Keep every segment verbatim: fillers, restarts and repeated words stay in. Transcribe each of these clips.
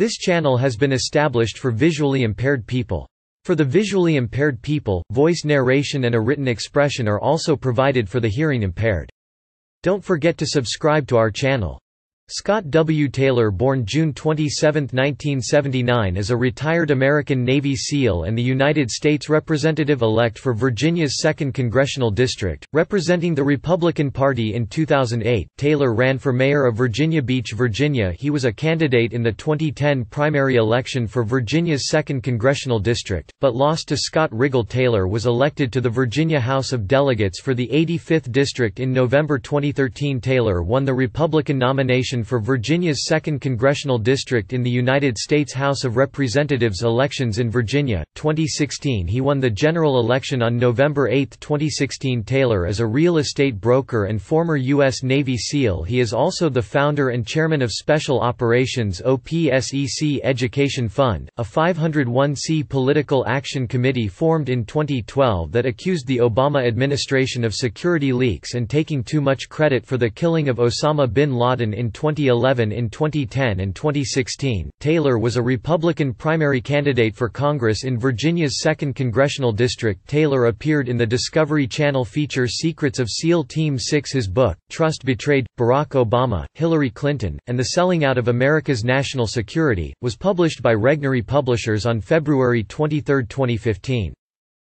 This channel has been established for visually impaired people. For the visually impaired people, voice narration and a written expression are also provided for the hearing impaired. Don't forget to subscribe to our channel. Scott W. Taylor, born June twenty-seventh, nineteen seventy-nine, is a retired American Navy SEAL and the United States Representative-elect for Virginia's second Congressional District, representing the Republican Party in two thousand eight. Taylor ran for mayor of Virginia Beach, Virginia. He was a candidate in the twenty ten primary election for Virginia's second Congressional District, but lost to Scott Rigell Taylor. Was elected to the Virginia House of Delegates for the eighty-fifth District in November twenty thirteen. Taylor won the Republican nomination for Virginia's second Congressional District in the United States House of Representatives elections in Virginia, twenty sixteen. He won the general election on November eighth, twenty sixteen. Taylor is a real estate broker and former U S Navy SEAL. He is also the founder and chairman of Special Operations O P S E C Education Fund, a five oh one c political action committee formed in twenty twelve that accused the Obama administration of security leaks and taking too much credit for the killing of Osama bin Laden in twenty eleven. In twenty ten and twenty sixteen, Taylor was a Republican primary candidate for Congress in Virginia's second Congressional District. Taylor appeared in the Discovery Channel feature Secrets of SEAL Team six. His book, Trust Betrayed: Barack Obama, Hillary Clinton, and the Selling Out of America's National Security, was published by Regnery Publishers on February twenty-third, twenty fifteen.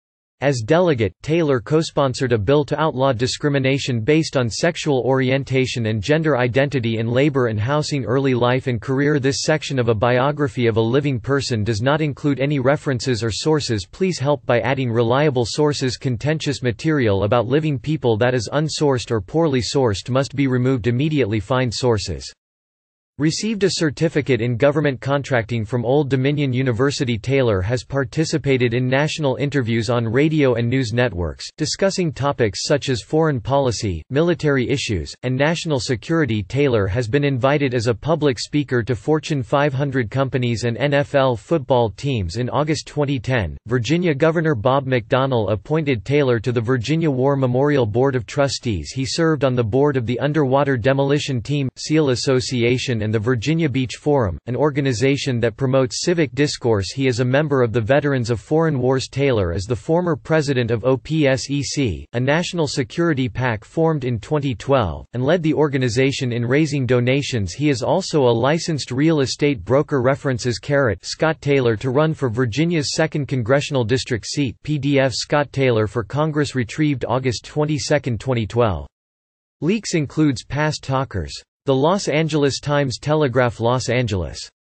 As delegate, Taylor co-sponsored a bill to outlaw discrimination based on sexual orientation and gender identity in labor and housing. Early life and career. This section of a biography of a living person does not include any references or sources. Please help by adding reliable sources. Contentious material about living people that is unsourced or poorly sourced must be removed immediately. Find sources. Received a certificate in government contracting from Old Dominion University. Taylor has participated in national interviews on radio and news networks, discussing topics such as foreign policy, military issues, and national security. Taylor has been invited as a public speaker to Fortune five hundred companies and N F L football teams. In August twenty ten, Virginia Governor Bob McDonnell appointed Taylor to the Virginia War Memorial Board of Trustees. He served on the board of the Underwater Demolition Team, SEAL Association, and the Virginia Beach Forum, an organization that promotes civic discourse. He is a member of the Veterans of Foreign Wars. Taylor is the former president of O P S E C, a national security PAC formed in twenty twelve, and led the organization in raising donations. He is also a licensed real estate broker. References. Scott Taylor to run for Virginia's second Congressional District seat. P D F. Scott Taylor for Congress retrieved August twenty-second, twenty twelve. Leaks includes past talkers. The Los Angeles Times-Telegraph. Los Angeles.